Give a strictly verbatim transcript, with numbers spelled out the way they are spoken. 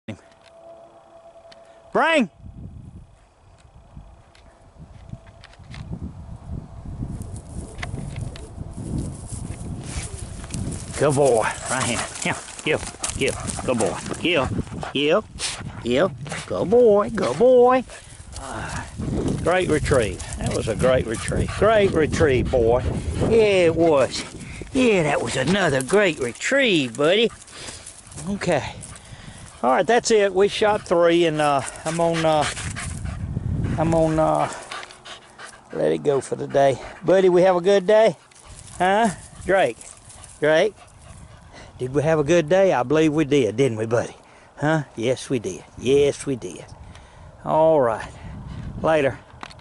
Bring! Good boy, right here. Here, give, give. Good boy. Give, give, give. Good boy, good boy. Uh, great retrieve. That was a great retrieve. Great retrieve, boy. Yeah, it was. Yeah, that was another great retrieve, buddy. Okay. All right, that's it. We shot three, and uh, I'm on. Uh, I'm on. Uh, let it go for the day, buddy. We have a good day, huh, Drake? Drake, did we have a good day? I believe we did, didn't we, buddy? Huh? Yes, we did. Yes, we did. All right. Later.